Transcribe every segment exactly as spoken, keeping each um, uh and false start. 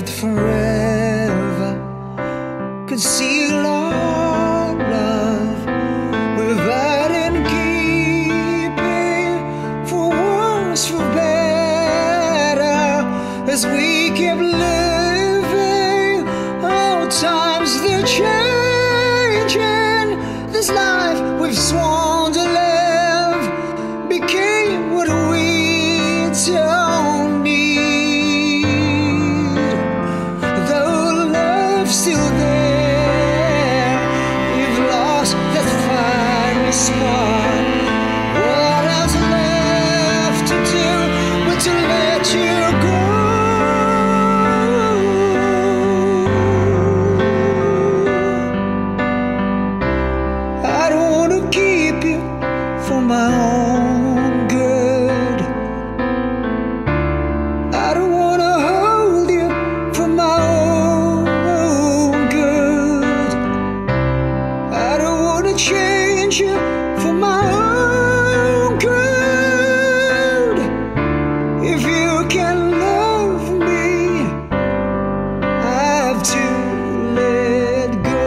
lived forever, could seal our love without in keeping, for worse, for better, as we kept living. Oh, times they're changing. This life we've sworn to live became what we don't need. Though love's still there, we've lost that fiery spark. What else left to do but to let you go? I don't want to keep you for my own good. I don't want to hold you for my own good. I don't want to change you for my own good. If you can love me, I have to let go.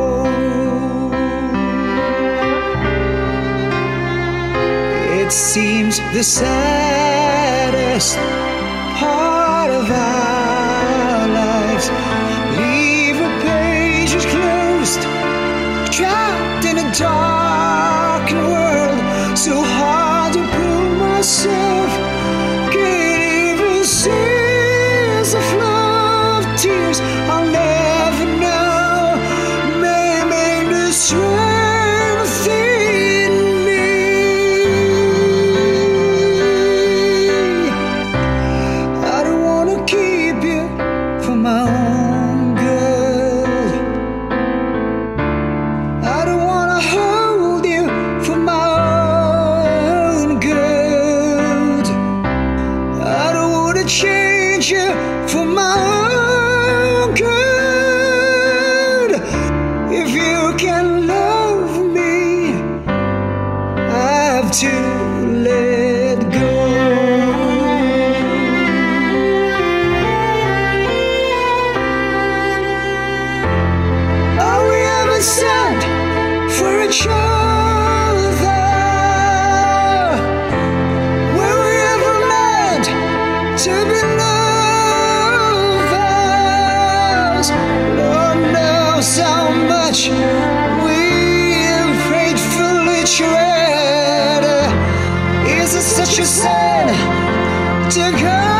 It seems the saddest part of our lives, leave a pages closed, trapped in a darkened world. So hard to pull myself, can't even see the flow of tears I'll never know. Maybe the strength in me. I don't want to keep you for my own good. I don't want to hold you for my own good. I don't want to change you for my own good. If you can love me, I have to let go. Are we ever sent for each other? Were we ever meant to be lovers? Lord knows how much we have faithfully tread. Is it such a sin to go?